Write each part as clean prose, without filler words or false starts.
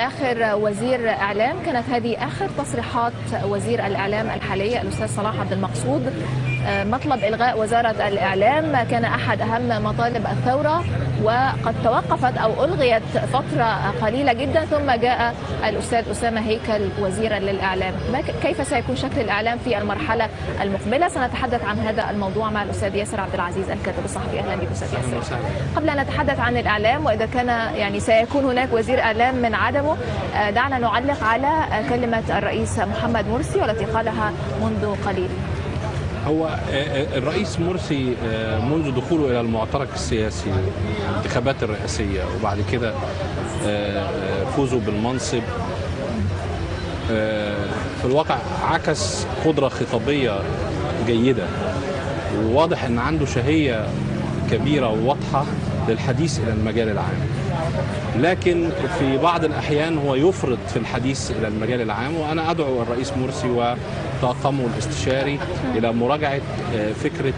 آخر وزير إعلام، كانت هذه آخر تصريحات وزير الإعلام الحالي الأستاذ صلاح عبد المقصود. مطلب إلغاء وزارة الإعلام كان أحد أهم مطالب الثورة، وقد توقفت أو ألغيت فترة قليلة جدا، ثم جاء الأستاذ أسامة هيكل وزيرا للإعلام. كيف سيكون شكل الإعلام في المرحلة المقبلة؟ سنتحدث عن هذا الموضوع مع الأستاذ ياسر عبد العزيز الكاتب الصحفي. أهلا بك أستاذ ياسر. قبل أن نتحدث عن الإعلام وإذا كان سيكون هناك وزير إعلام من عدمه، دعنا نعلق على كلمة الرئيس محمد مرسي والتي قالها منذ قليل. هو الرئيس مرسي منذ دخوله إلى المعترك السياسي، الانتخابات الرئاسية وبعد كده فوزه بالمنصب، في الواقع عكس قدرة خطابية جيدة، وواضح أن عنده شهية كبيرة وواضحة للحديث إلى المجال العام، لكن في بعض الأحيان هو يفرط في الحديث إلى المجال العام. وأنا أدعو الرئيس مرسي وطاقمه الاستشاري إلى مراجعة فكرة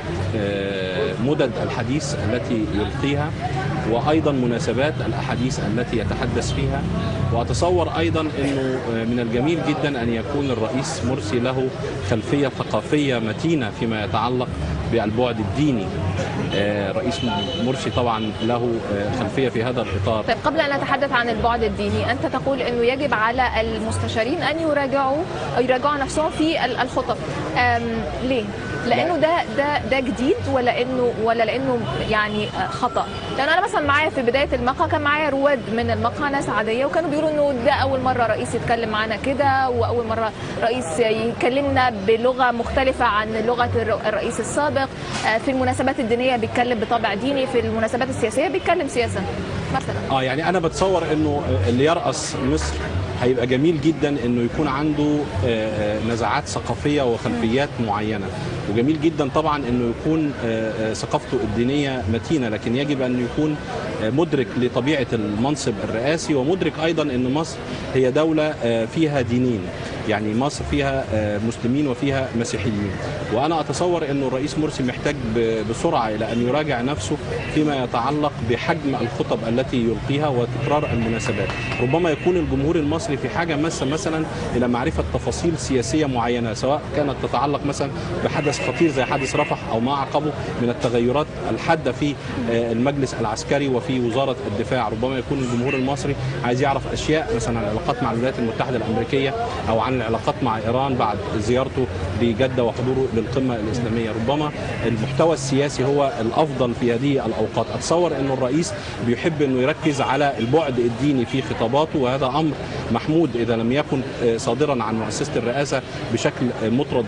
مدد الحديث التي يلقيها، وأيضا مناسبات الأحاديث التي يتحدث فيها. وأتصور أيضا أنه من الجميل جدا أن يكون الرئيس مرسي له خلفية ثقافية متينة فيما يتعلق بالبعد الديني. رئيس مرسي طبعا له خلفية في هذا الإطار. طيب، قبل أن نتحدث عن البعد الديني، أنت تقول أنه يجب على المستشارين أن يراجعوا نفسهم في الخطب. ليه؟ لأنه ده جديد ولا لأنه يعني خطأ؟ لأن أنا مثلا معايا في بداية المقهى كان معايا رواد من المقهى، ناس عادية، وكانوا بيقولوا إنه ده أول مرة رئيس يتكلم معانا كده، وأول مرة رئيس يكلمنا بلغة مختلفة عن لغة الرئيس السابق. في المناسبات الدينية بيتكلم بطابع ديني، في المناسبات السياسية بيتكلم سياسة مثلا. يعني أنا بتصور إنه اللي يرأس مصر هيبقى جميل جدا انه يكون عنده نزعات ثقافيه وخلفيات معينه، وجميل جدا طبعا انه يكون ثقافته الدينيه متينه، لكن يجب ان يكون مدرك لطبيعه المنصب الرئاسي، ومدرك ايضا ان مصر هي دوله فيها دينين، يعني مصر فيها مسلمين وفيها مسيحيين. وانا اتصور انه الرئيس مرسي محتاج بسرعه الى ان يراجع نفسه فيما يتعلق بحجم الخطب التي يلقيها وتكرار المناسبات. ربما يكون الجمهور المصري في حاجه مثلا الى معرفه تفاصيل سياسيه معينه، سواء كانت تتعلق مثلا بحدث خطير زي حادث رفح او ما عقبه من التغيرات الحاده في المجلس العسكري وفي وزاره الدفاع. ربما يكون الجمهور المصري عايز يعرف اشياء مثلا عن العلاقات مع الولايات المتحده الامريكيه او عن العلاقات مع إيران بعد زيارته لجدة وحضوره للقمة الإسلامية. ربما المحتوى السياسي هو الأفضل في هذه الأوقات. أتصور أن الرئيس بيحب أنه يركز على البعد الديني في خطاباته، وهذا أمر محمود إذا لم يكن صادرا عن مؤسسة الرئاسة بشكل مطرد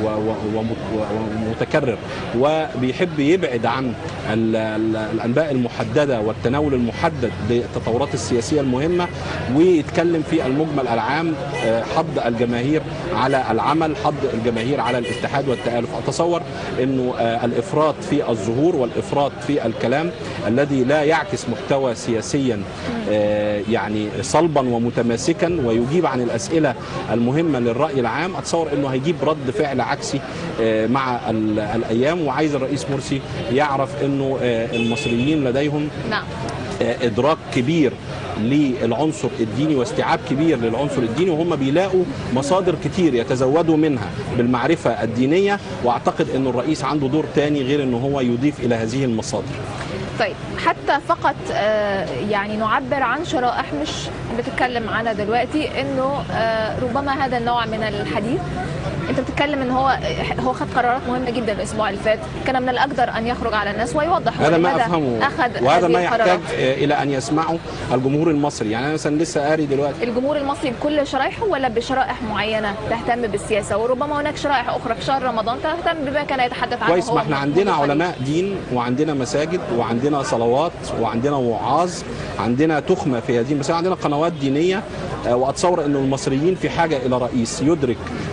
ومتكرر، وبيحب يبعد عن الأنباء المحددة والتناول المحدد للتطورات السياسية المهمة، ويتكلم في المجمل العام، حض الجماهير على العمل، حض الجماهير على الاتحاد والتآلف. أتصور أنه الإفراط في الظهور والإفراط في الكلام الذي لا يعكس محتوى سياسيا يعني صلبا ومتماسكا ويجيب عن الأسئلة المهمة للرأي العام، أتصور أنه هيجيب رد فعل عكسي مع الأيام. وعايز الرئيس مرسي يعرف أنه المصريين لديهم إدراك كبير للعنصر الديني واستيعاب كبير للعنصر الديني، وهم بيلاقوا مصادر كتير يتزودوا منها بالمعرفة الدينية، واعتقد أن الرئيس عنده دور تاني غير أنه هو يضيف إلى هذه المصادر. طيب، حتى فقط يعني نعبر عن شرائح مش بتتكلم عنها دلوقتي، انه ربما هذا النوع من الحديث، انت بتتكلم ان هو خد قرارات مهمه جدا الاسبوع اللي فات، كان من الاقدر ان يخرج على الناس ويوضح هذا ما افهمه، وهذا ما يحتاج الى ان يسمعه الجمهور المصري. يعني انا مثلا لسه قاري دلوقتي الجمهور المصري بكل شرائحه ولا بشرائح معينه تهتم بالسياسه، وربما هناك شرائح اخرى في شهر رمضان تهتم بما كان يتحدث عنه. كويس، ما احنا عندنا علماء دين وعندنا مساجد وعندنا صلوات وعندنا وعاظ، عندنا تخمه في هذه المساجد، عندنا قنوات دينيه. واتصور انه المصريين في حاجه الى رئيس يدرك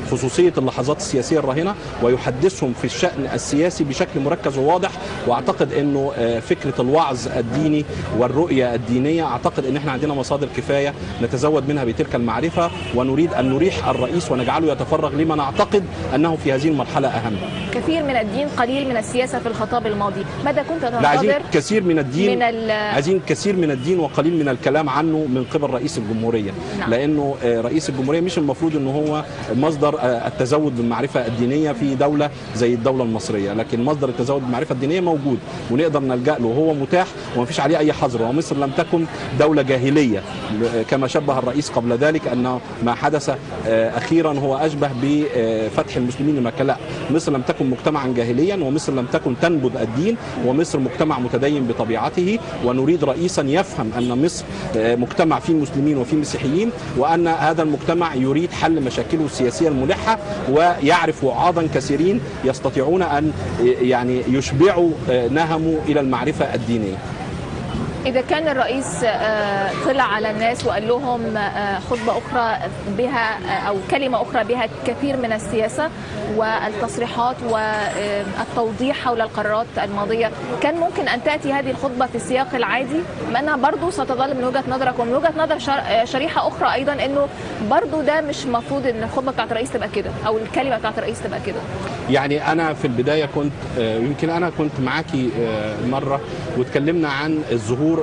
خصوصيه اللحظات السياسيه الراهنه ويحدثهم في الشان السياسي بشكل مركز وواضح. واعتقد انه فكره الوعظ الديني والرؤيه الدينيه، اعتقد ان احنا عندنا مصادر كفايه نتزود منها بتلك المعرفه، ونريد ان نريح الرئيس ونجعله يتفرغ لما نعتقد انه في هذه المرحله اهم. كثير من الدين قليل من السياسه في الخطاب الماضي، ماذا كنت تنتظر؟ عايزين كثير من الدين عايزين كثير من الدين وقليل من الكلام عنه من قبل رئيس الجمهوريه. نعم. لانه رئيس الجمهوريه مش المفروض انه هو مصدر التزود بالمعرفه الدينيه في دوله زي الدوله المصريه، لكن مصدر التزود بالمعرفه الدينيه موجود ونقدر نلجا له وهو متاح وما فيش عليه اي حظر. ومصر لم تكن دوله جاهليه كما شبه الرئيس قبل ذلك ان ما حدث اخيرا هو اشبه بفتح المسلمين لمكه. لا، مصر لم تكن مجتمعا جاهليا، ومصر لم تكن تنبذ الدين، ومصر مجتمع متدين بطبيعته. ونريد رئيسا يفهم ان مصر مجتمع فيه مسلمين وفيه مسيحيين، وان هذا المجتمع يريد حل مشاكله السياسيه الملحه، ويعرف وعاظا كثيرين يستطيعون ان يعني يشبعوا نهمه الى المعرفه الدينيه. إذا كان الرئيس طلع على الناس وقال لهم خطبة أخرى بها أو كلمة أخرى بها كثير من السياسة والتصريحات والتوضيح حول القرارات الماضية، كان ممكن أن تأتي هذه الخطبة في السياق العادي؟ ما أنها برضو ستظل من وجهة نظرك ومن وجهة نظر شريحة أخرى أيضا أنه برضو ده مش مفروض أن الخطبة بتاعت الرئيس تبقى كده أو الكلمة بتاعت الرئيس تبقى كده. يعني أنا في البداية كنت يمكن أنا كنت معاكي مرة وتكلمنا عن الظهور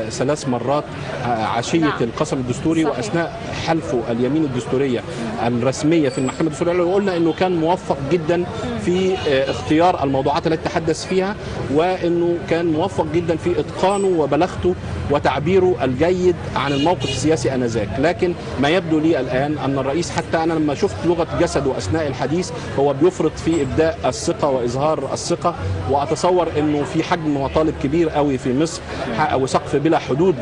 3 مرات عشية نعم. القسم الدستوري صحيح. وأثناء حلفه اليمين الدستورية الرسمية في المحكمة الدستورية، وقلنا أنه كان موفق جدا في اختيار الموضوعات التي تحدث فيها، وأنه كان موفق جدا في إتقانه وبلاغته وتعبيره الجيد عن الموقف السياسي آنذاك. لكن ما يبدو لي الآن أن الرئيس، حتى أنا لما شفت لغة جسده أثناء الحديث، هو بيفرط في إبداء الثقة وإظهار الثقة، وأتصور أنه في حجم مطالب كبير قوي في مصر وسقف بلا حدود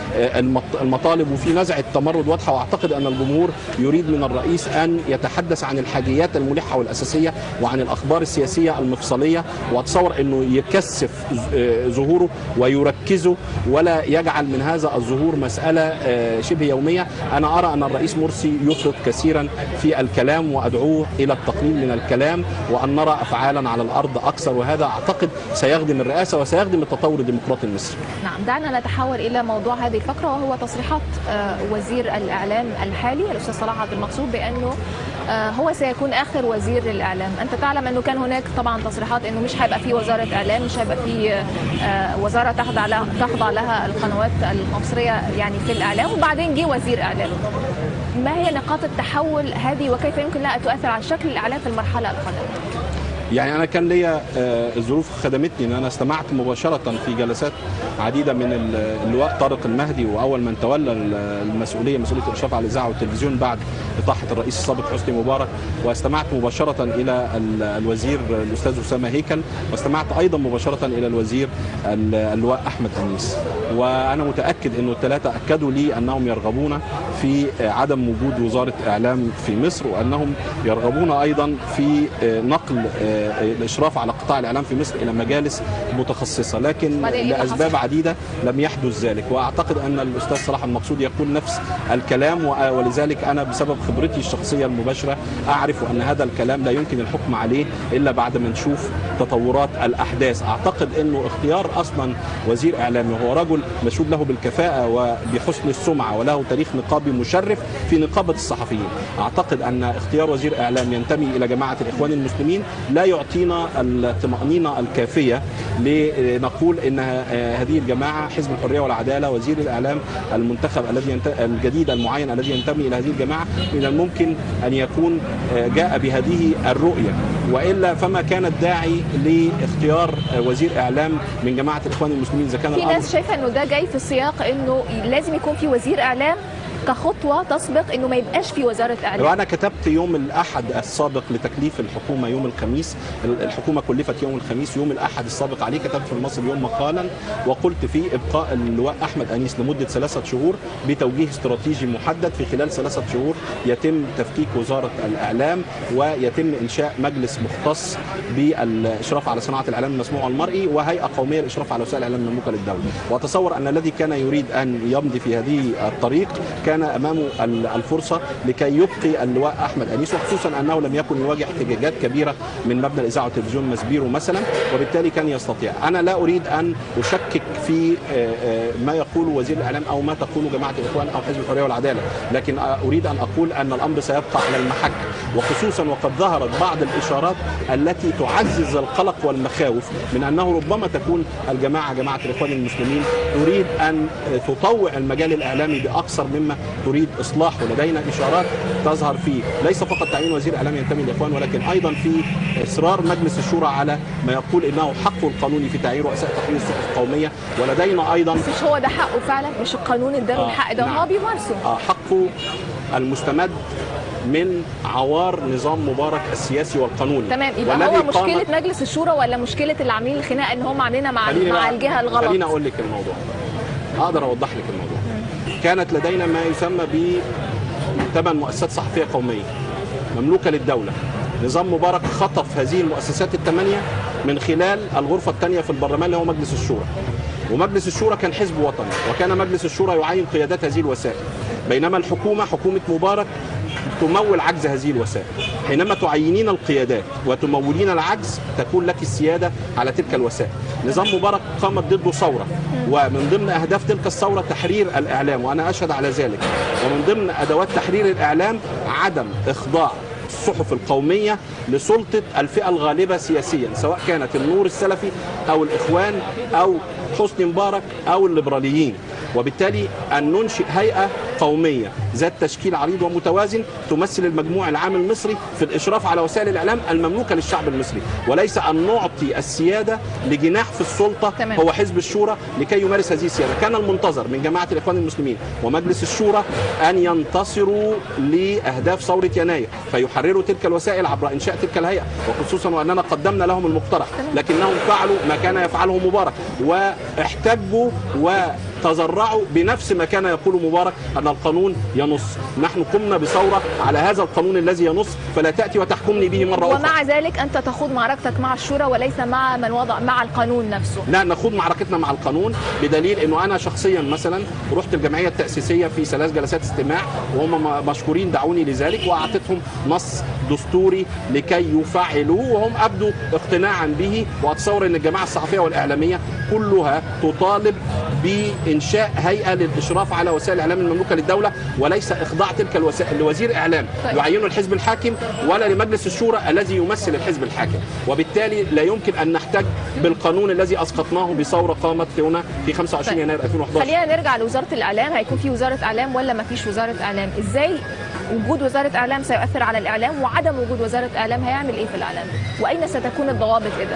للمطالب، وفي نزعة تمرد واضحة. وأعتقد أن الجمهور يريد من الرئيس أن يتحدث عن الحاجيات الملحة والأساسية وعن الأخبار السياسية المفصلية، وأتصور أنه يكثف ظهوره ويركزه ولا يجعل من هذا الظهور مسألة شبه يومية. أنا أرى أن الرئيس مرسي يفرط كثيرا في الكلام، وأدعوه إلى التقليل من الكلام وأن نرى أفعالا على الأرض أكثر، وهذا أعتقد سيخدم الرئاسة وسيخدم التطور الديمقراطي المصري. نعم، دعنا نتحول إلى موضوع هذه الفقرة، وهو تصريحات وزير الإعلام الحالي الأستاذ صلاح عبد المقصود بأنه هو سيكون آخر وزير للإعلام. أنت تعلم أنه كان هناك طبعا تصريحات أنه مش هيبقى في وزارة إعلام، مش هيبقى في وزارة تخضع لها القنوات المصرية يعني في الإعلام، وبعدين جه وزير إعلام. ما هي نقاط التحول هذه وكيف يمكن لها أن تؤثر على شكل الإعلام في المرحلة القادمة؟ يعني أنا كان ليا الظروف خدمتني أن أنا استمعت مباشرة في جلسات عديدة من اللواء طارق المهدي، وأول من تولى مسؤولية الإشراف على الإذاعة والتلفزيون بعد إطاحة الرئيس السابق حسني مبارك، واستمعت مباشرة إلى الوزير الأستاذ أسامة هيكل، واستمعت أيضا مباشرة إلى الوزير اللواء أحمد أنيس. وأنا متأكد أنه الثلاثة أكدوا لي أنهم يرغبون في عدم وجود وزارة إعلام في مصر، وأنهم يرغبون أيضا في نقل الإشراف على قطاع الإعلام في مصر إلى مجالس متخصصة، لكن لأسباب عديدة لم يحدث ذلك. وأعتقد أن الأستاذ صلاح المقصود يقول نفس الكلام، ولذلك أنا بسبب خبرتي الشخصية المباشرة أعرف أن هذا الكلام لا يمكن الحكم عليه إلا بعد ما نشوف تطورات الأحداث. أعتقد أنه اختيار أصلا وزير إعلامي وهو رجل مشهود له بالكفاءة وبحسن السمعة وله تاريخ نقابي مشرف في نقابة الصحفيين، أعتقد أن اختيار وزير إعلام ينتمي إلى جماعة الإخوان المسلمين لا يعطينا الطمأنينة الكافية لنقول ان هذه الجماعة حزب الحرية والعدالة وزير الإعلام المنتخب الجديد المعين الذي ينتمي إلى هذه الجماعة من الممكن أن يكون جاء بهذه الرؤية، وإلا فما كان الداعي لاختيار وزير إعلام من جماعة الإخوان المسلمين. إذا كان في ناس شايفة أنه ده جاي في السياق أنه لازم يكون في وزير إعلام كخطوة تسبق انه ما يبقاش في وزارة اعلام. وانا كتبت يوم الاحد السابق لتكليف الحكومة يوم الخميس، الحكومة كلفت يوم الخميس، يوم الاحد السابق عليه كتبت في المصري اليوم مقالا وقلت فيه ابقاء اللواء احمد انيس لمدة 3 شهور بتوجيه استراتيجي محدد. في خلال 3 شهور يتم تفكيك وزارة الاعلام ويتم انشاء مجلس مختص بالاشراف على صناعة الاعلام المسموع والمرئي وهيئة قومية للاشراف على وسائل الاعلام المملوكة للدولة. واتصور ان الذي كان يريد ان يمضي في هذه الطريق كان كان امامه الفرصه لكي يبقي اللواء احمد انيس، وخصوصا انه لم يكن يواجه احتجاجات كبيره من مبنى الاذاعه والتلفزيون مسبيرو مثلا، وبالتالي كان يستطيع. انا لا اريد ان اشكك في ما يقول وزير الاعلام او ما تقوله جماعه الاخوان او حزب الحريه والعداله، لكن اريد ان اقول ان الامر سيبقى على المحك، وخصوصا وقد ظهرت بعض الاشارات التي تعزز القلق والمخاوف من انه ربما تكون جماعه الاخوان المسلمين تريد ان تطوع المجال الاعلامي باكثر مما تريد اصلاحه. لدينا اشارات تظهر فيه ليس فقط تعيين وزير اعلام ينتمي للاخوان، ولكن ايضا في اصرار مجلس الشورى على ما يقول انه حقه القانوني في تعيين رؤساء تحرير الصحف القوميه. ولدينا ايضا مش هو ده حقه فعلا، مش القانون اداله الحق ده، هو بيمارسه. حقه المستمد من عوار نظام مبارك السياسي والقانوني. تمام، يبقى هو مشكله مجلس الشورى ولا مشكله اللي عاملين الخناقه ان هم عاملينها مع الجهه الغلط؟ خليني اقول لك الموضوع، اقدر اوضح لك الموضوع. كانت لدينا ما يسمى ب 8 مؤسسات صحفيه قوميه مملوكه للدوله. نظام مبارك خطف هذه المؤسسات ال8 من خلال الغرفه الثانيه في البرلمان اللي هو مجلس الشورى. ومجلس الشورى كان حزب وطني، وكان مجلس الشورى يعين قيادات هذه الوسائل، بينما الحكومه حكومه مبارك تمول عجز هذه الوسائل. حينما تعينين القيادات وتمولين العجز تكون لك السياده على تلك الوسائل. نظام مبارك قامت ضده ثوره، ومن ضمن اهداف تلك الثوره تحرير الاعلام، وانا اشهد على ذلك. ومن ضمن ادوات تحرير الاعلام عدم اخضاع الصحف القوميه لسلطه الفئه الغالبه سياسيا، سواء كانت النور السلفي او الاخوان او حسني مبارك او الليبراليين. وبالتالي أن ننشئ هيئة قومية ذات تشكيل عريض ومتوازن تمثل المجموع العام المصري في الإشراف على وسائل الإعلام المملوكة للشعب المصري، وليس أن نعطي السيادة لجناح في السلطة هو حزب الشورى لكي يمارس هذه السيادة. كان المنتظر من جماعة الإخوان المسلمين ومجلس الشورى أن ينتصروا لأهداف ثورة يناير فيحرروا تلك الوسائل عبر إنشاء تلك الهيئة، وخصوصا وأننا قدمنا لهم المقترح، لكنهم فعلوا ما كان يفعله مبارك واحتجوا تزرعوا بنفس ما كان يقول مبارك أن القانون ينص. نحن قمنا بثورة على هذا القانون الذي ينص، فلا تأتي وتحكمني به مرة أخرى. ومع ذلك أنت تخوض معركتك مع الشورى وليس مع من وضع مع القانون نفسه. لا، نخوض معركتنا مع القانون، بدليل أنه أنا شخصيا مثلا رحت الجمعية التأسيسية في 3 جلسات استماع، وهم مشكورين دعوني لذلك، وأعطيتهم نص دستوري لكي يفعلوه، وهم أبدوا اقتناعا به. وأتصور أن الجماعة الصحفية والإعلامية كلها تطالب بإنشاء هيئة للإشراف على وسائل الإعلام المملوكة للدولة، وليس إخضاع تلك الوسائل لوزير إعلام يعينه الحزب الحاكم ولا لمجلس الشورى الذي يمثل الحزب الحاكم. وبالتالي لا يمكن أن نحتج بالقانون الذي أسقطناه بثورة قامت هنا في 25 يناير 2011. خلينا نرجع لوزارة الإعلام. هيكون في وزارة إعلام ولا ما فيش وزارة إعلام؟ إزاي وجود وزارة إعلام سيؤثر على الإعلام، وعدم وجود وزارة إعلام هيعمل إيه في الإعلام؟ وأين ستكون الضوابط إذن؟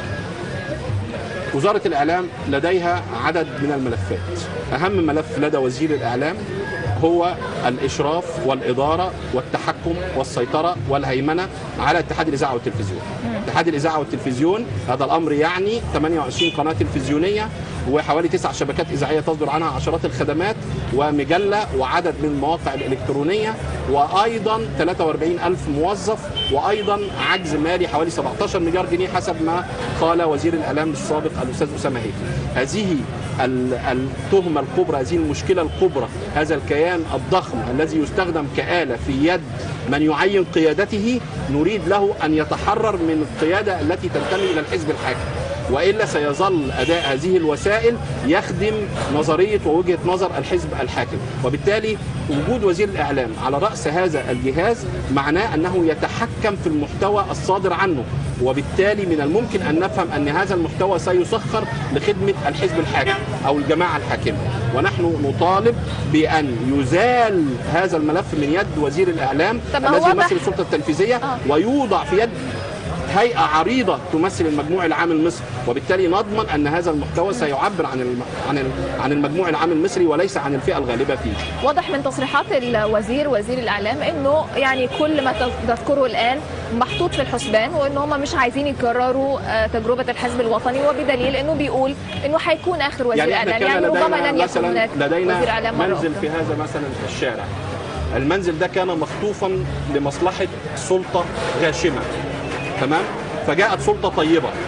وزارة الإعلام لديها عدد من الملفات. أهم ملف لدى وزير الإعلام هو الإشراف والإدارة والتحكم والسيطرة والهيمنة على اتحاد الإذاعة والتلفزيون. اتحاد الإذاعة والتلفزيون هذا الأمر يعني 28 قناة تلفزيونية وحوالي 9 شبكات إذاعية تصدر عنها عشرات الخدمات ومجلة وعدد من المواقع الإلكترونية، وأيضا 43,000 موظف، وأيضا عجز مالي حوالي 17 مليار جنيه حسب ما قال وزير الإعلام السابق الأستاذ أسامة هيكل. هذه التهمة الكبرى، هذه المشكلة الكبرى، هذا الكيان الضخم الذي يستخدم كآلة في يد من يعين قيادته، نريد له أن يتحرر من القيادة التي تنتمي إلى الحزب الحاكم، وإلا سيظل أداء هذه الوسائل يخدم نظرية ووجهة نظر الحزب الحاكم. وبالتالي وجود وزير الإعلام على رأس هذا الجهاز معناه أنه يتحكم في المحتوى الصادر عنه، وبالتالي من الممكن أن نفهم أن هذا المحتوى سيسخر لخدمة الحزب الحاكم أو الجماعة الحاكمة. ونحن نطالب بأن يزال هذا الملف من يد وزير الإعلام الذي يمثل السلطة التنفيذية ويوضع في يد هيئة عريضة تمثل المجموع العام المصري، وبالتالي نضمن أن هذا المحتوى سيعبر عن المجموع العام المصري وليس عن الفئة الغالبة فيه. واضح من تصريحات وزير الإعلام أنه يعني كل ما تذكره الآن محطوط في الحسبان، وأن هم مش عايزين يكرروا تجربة الحزب الوطني، وبدليل أنه بيقول أنه هيكون آخر وزير إعلام، يعني ربما لن يكون هناك وزير إعلام مرة منزل في هذا مثلا الشارع. المنزل ده كان مخطوفا لمصلحة سلطة غاشمة، تمام؟ فجاءت سلطة طيبة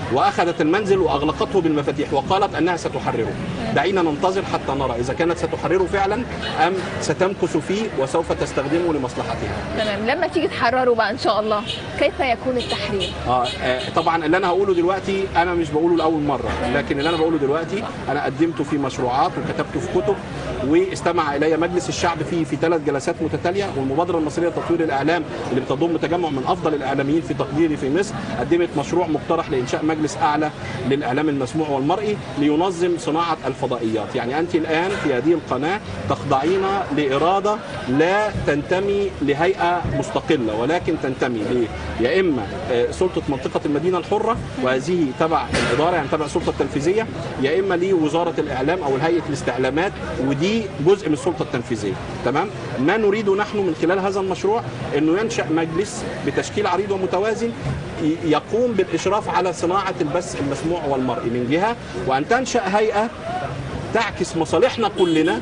وأخذت المنزل وأغلقته بالمفاتيح وقالت أنها ستحرره. دعينا ننتظر حتى نرى إذا كانت ستحرره فعلا أم ستمكث فيه وسوف تستخدمه لمصلحتها. تمام. لما تيجي تحرروا بقى إن شاء الله كيف يكون التحرير؟ طبعا اللي أنا هقوله دلوقتي أنا مش بقوله لأول مرة، لكن اللي أنا بقوله دلوقتي أنا قدمته في مشروعات وكتبته في كتب، واستمع إلي مجلس الشعب في 3 جلسات متتالية. والمبادرة المصرية لتطوير الإعلام اللي بتضم تجمع من أفضل الإعلاميين في تقديري في مصر قدمت مشروع مقترح لإنشاء مجلس أعلى للإعلام المسموع والمرئي لينظم صناعة الفضائيات. يعني أنت الآن في هذه القناة تخضعين لإرادة لا تنتمي لهيئة مستقلة، ولكن تنتمي يا إما سلطة منطقة المدينة الحرة وهذه تبع الإدارة يعني تبع السلطة التنفيذية، يا إما لوزارة الإعلام أو هيئة الاستعلامات ودي جزء من السلطة التنفيذية. تمام. ما نريده نحن من خلال هذا المشروع انه ينشأ مجلس بتشكيل عريض ومتوازن يقوم بالاشراف على صناعة البث المسموع والمرئي من جهة، وان تنشأ هيئة تعكس مصالحنا كلنا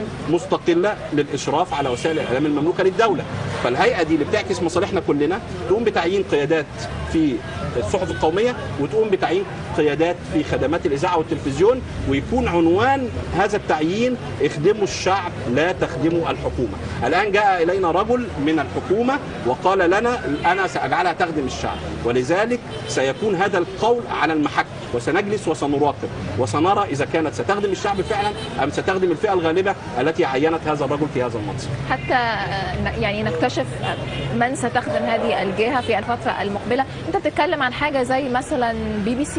مستقلة للإشراف على وسائل الإعلام المملوكة للدولة. فالهيئة دي اللي بتعكس مصالحنا كلنا تقوم بتعيين قيادات في الصحف القومية وتقوم بتعيين قيادات في خدمات الإذاعة والتلفزيون، ويكون عنوان هذا التعيين اخدموا الشعب لا تخدموا الحكومة. الآن جاء إلينا رجل من الحكومة وقال لنا أنا سأجعلها تخدم الشعب، ولذلك سيكون هذا القول على المحك وسنجلس وسنراقب وسنرى إذا كانت ستخدم الشعب فعلا أم ستخدم الفئة الغالبة التي عينت هذا الرجل في هذا المنصب، حتى يعني نكتشف من ستخدم هذه الجهة في الفترة المقبلة. أنت بتتكلم عن حاجة زي مثلا BBC؟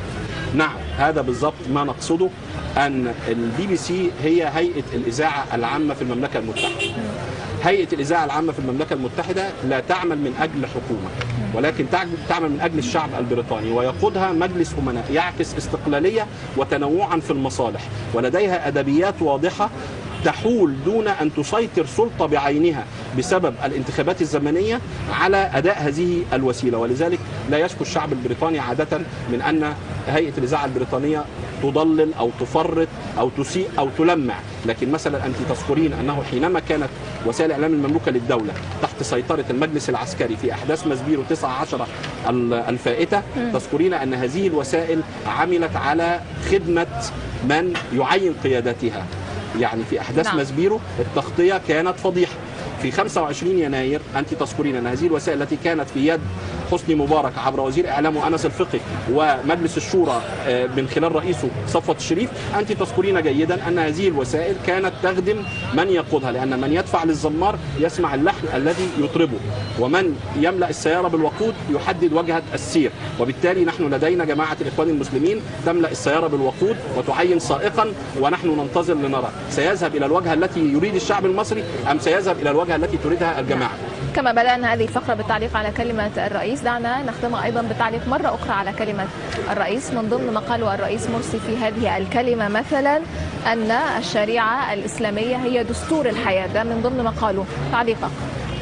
نعم، هذا بالضبط ما نقصده، أن BBC هي هيئة الإذاعة العامة في المملكة المتحدة. هيئة الإذاعة العامة في المملكة المتحدة لا تعمل من أجل حكومة، ولكن تعمل من أجل الشعب البريطاني، ويقودها مجلس أمناء يعكس استقلالية وتنوعا في المصالح، ولديها أدبيات واضحة تحول دون أن تسيطر سلطة بعينها بسبب الانتخابات الزمنية على أداء هذه الوسيلة. ولذلك لا يشكو الشعب البريطاني عادة من أن هيئة الإذاعة البريطانية تضلل أو تفرط أو تسيء أو تلمع. لكن مثلا أنت تذكرين أنه حينما كانت وسائل الإعلام المملوكة للدولة تحت سيطرة المجلس العسكري في أحداث مسبيرو 19 الفائتة، تذكرين أن هذه الوسائل عملت على خدمة من يعين قيادتها. يعني في أحداث مسبيرو التغطية كانت فضيحة. في 25 يناير أنت تذكرين أن هذه الوسائل التي كانت في يد حسني مبارك عبر وزير إعلامه أنس الفقي ومجلس الشورى من خلال رئيسه صفوت الشريف، أنت تذكرين جيدا أن هذه الوسائل كانت تخدم من يقودها، لأن من يدفع للزمار يسمع اللحن الذي يطربه، ومن يملأ السيارة بالوقود يحدد وجهة السير. وبالتالي نحن لدينا جماعة الإخوان المسلمين تملأ السيارة بالوقود وتعين سائقا، ونحن ننتظر لنرى سيذهب إلى الوجهة التي يريد الشعب المصري أم سيذهب إلى الوجهة التي تريدها الجماعة. كما بدأنا هذه الفقرة بالتعليق على كلمة الرئيس، دعنا نختمها أيضا بالتعليق مرة أخرى على كلمة الرئيس. من ضمن ما قاله الرئيس مرسي في هذه الكلمة مثلا أن الشريعة الإسلامية هي دستور الحياة، ده من ضمن ما قاله. تعليقك؟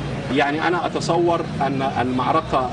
يعني أنا أتصور أن المعركة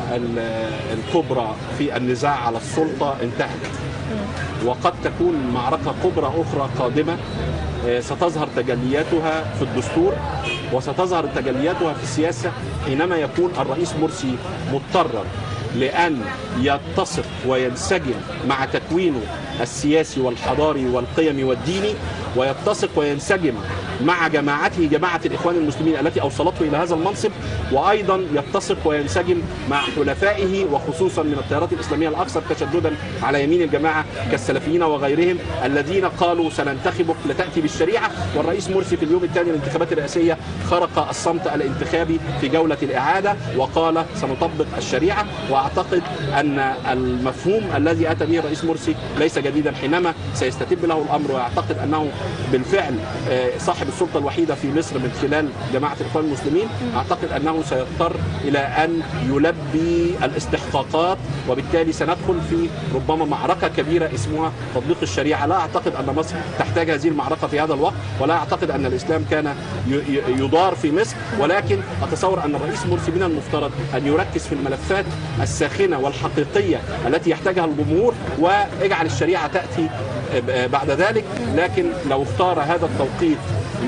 الكبرى في النزاع على السلطة انتهت، وقد تكون معركة كبرى أخرى قادمة ستظهر تجلياتها في الدستور وستظهر تجلياتها في السياسة، حينما يكون الرئيس مرسي مضطرا لأن يتسق وينسجم مع تكوينه السياسي والحضاري والقيمي والديني، ويتسق وينسجم مع جماعته جماعة الإخوان المسلمين التي أوصلته إلى هذا المنصب، وأيضا يتسق وينسجم مع حلفائه وخصوصا من التيارات الإسلامية الأكثر تشددا على يمين الجماعة كالسلفيين وغيرهم الذين قالوا سننتخبك لتأتي بالشريعة. والرئيس مرسي في اليوم الثاني للانتخابات الرئاسية خرق الصمت الانتخابي في جولة الإعادة وقال سنطبق الشريعة. وأعتقد أن المفهوم الذي أتى به الرئيس مرسي ليس جديدا حينما سيستتب له الأمر، ويعتقد أنه بالفعل صاحب السلطة الوحيدة في مصر من خلال جماعة الإخوان المسلمين. أعتقد أنه سيضطر إلى أن يلبي الاستحقاقات، وبالتالي سندخل في ربما معركة كبيرة اسمها تطبيق الشريعة. لا أعتقد أن مصر تحتاج هذه المعركة في هذا الوقت، ولا أعتقد أن الإسلام كان يدار في مصر، ولكن أتصور أن الرئيس مرسي من المفترض أن يركز في الملفات الساخنة والحقيقية التي يحتاجها الجمهور، ويجعل الشريعة تأتي بعد ذلك. لكن لو اختار هذا التوقيت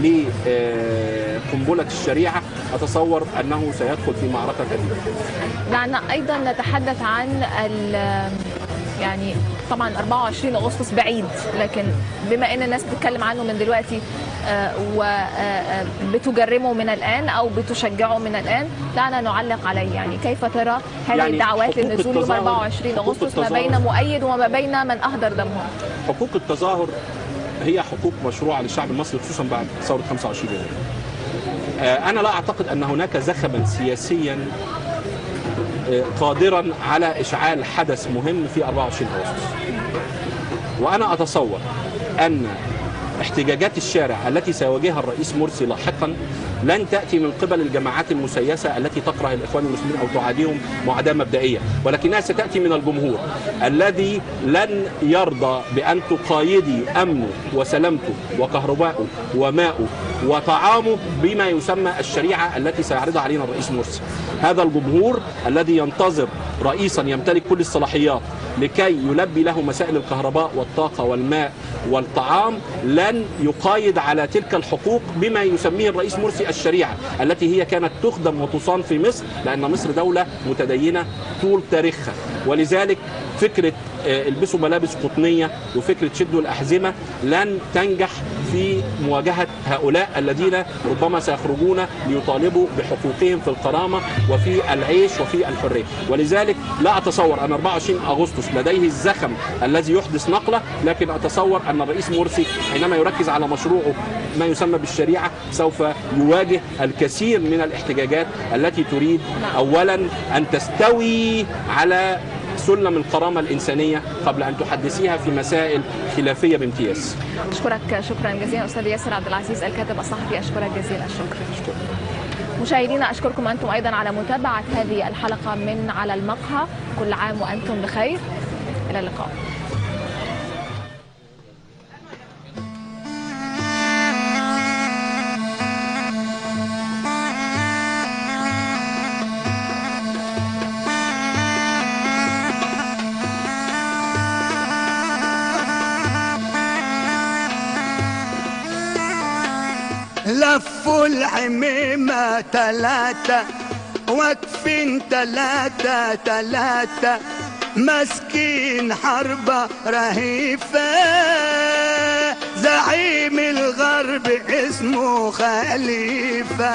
لقنبلة الشريعة أتصور أنه سيدخل في معركة كبيرة. دعنا أيضا نتحدث عن يعني طبعا 24 أغسطس بعيد، لكن بما أن الناس بتتكلم عنه من دلوقتي وبتجرمه من الآن أو بتشجعه من الآن، دعنا نعلق عليه. يعني كيف ترى هذه الدعوات للنزول يوم 24 أغسطس ما بين مؤيد وما بين من أهدر دمهم؟ حقوق التظاهر هي حقوق مشروعة للشعب المصري خصوصا بعد ثورة 25 يناير. أنا لا أعتقد أن هناك زخما سياسيا قادرا على إشعال حدث مهم في 24 أغسطس. وأنا أتصور أن احتجاجات الشارع التي سيواجهها الرئيس مرسي لاحقا لن تأتي من قبل الجماعات المسيسة التي تكره الإخوان المسلمين أو تعاديهم معاداة مبدئية، ولكنها ستأتي من الجمهور الذي لن يرضى بأن تقايدي أمنه وسلامته وكهرباءه وماءه وطعامه بما يسمى الشريعة التي سيعرضها علينا الرئيس مرسي. هذا الجمهور الذي ينتظر رئيسا يمتلك كل الصلاحيات لكي يلبي له مسائل الكهرباء والطاقة والماء والطعام لن يقايد على تلك الحقوق بما يسميه الرئيس مرسي الشريعة التي هي كانت تخدم وتصان في مصر، لأن مصر دولة متدينة طول تاريخها. ولذلك فكرة البسوا ملابس قطنية وفكرة شدوا الأحزمة لن تنجح في مواجهة هؤلاء الذين ربما سيخرجون ليطالبوا بحقوقهم في الكرامة وفي العيش وفي الحرية. ولذلك لا أتصور أن 24 أغسطس لديه الزخم الذي يحدث نقلة، لكن أتصور أن الرئيس مرسي حينما يركز على مشروعه ما يسمى بالشريعة سوف يواجه الكثير من الاحتجاجات التي تريد أولا أن تستوي على سلم الكرامة الإنسانية قبل أن تحدثيها في مسائل خلافية بامتياز. أشكرك شكرا جزيلا أستاذ ياسر عبد العزيز الكاتب الصحفي، أشكرك جزيلا الشكر. مشاهدينا أشكركم أنتم أيضا على متابعة هذه الحلقة من على المقهى، كل عام وأنتم بخير، إلى اللقاء. لفوا العميمة تلاتة واقفين تلاتة مسكين حربة رهيفة، زعيم الغرب اسمه خليفة.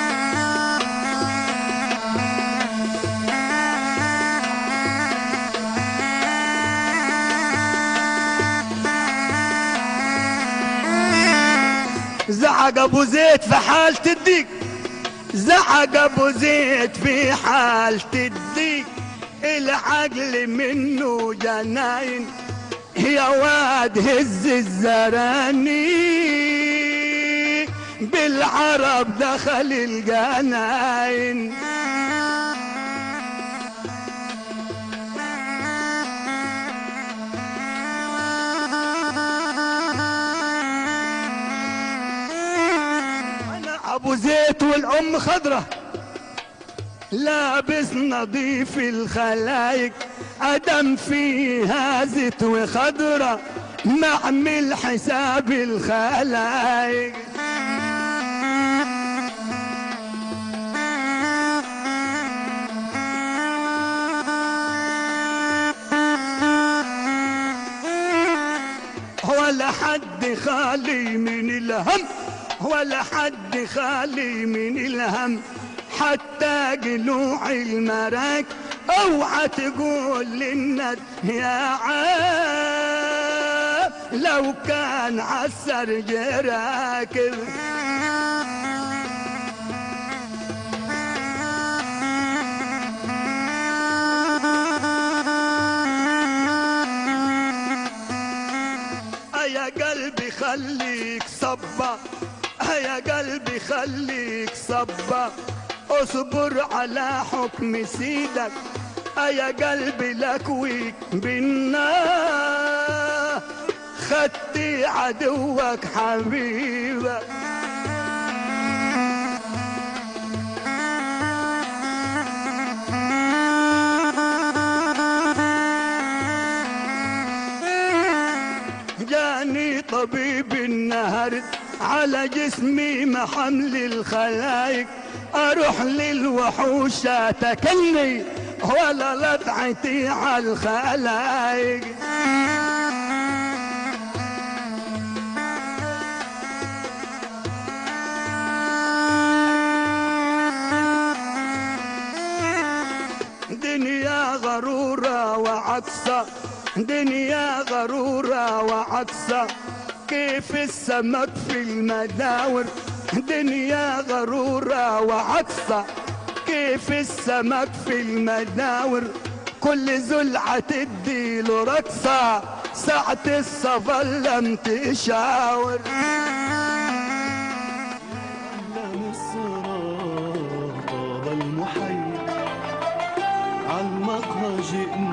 زعق ابو زيد في حالة الضيق، زعق ابو زيد في حالة الضيق، العقل منه جناين يا واد هز الزراني، بالعرب دخل الجناين. ابو زيت والام خضرة لابس نظيف الخلايق، ادم فيها زيت وخضرة معمل حساب الخلايق. ولا حد خالي من الهم، ولا حد خالي من الهم، حتى جلوع المراك اوعى تقول للند يا عاب لو كان عسر جراكب. يا قلبي خليك صبا، يا قلبي خليك صبا، اصبر على حكم سيدك، يا قلبي لكويك بالنار، خدتي عدوك حبيبك. جاني طبيب النهر على جسمي محمل الخلايق، اروح للوحوش اتكلني ولا لدعتي على الخلايق. دنيا غرورة وعكسة، دنيا غرورة وعكسة، كيف السمك في المداور. دنيا غرورة وعكسة، كيف السمك في المداور. كل زلعة تديله رقصة، ساعة السفر لم تشاور. عالمقهى جئنا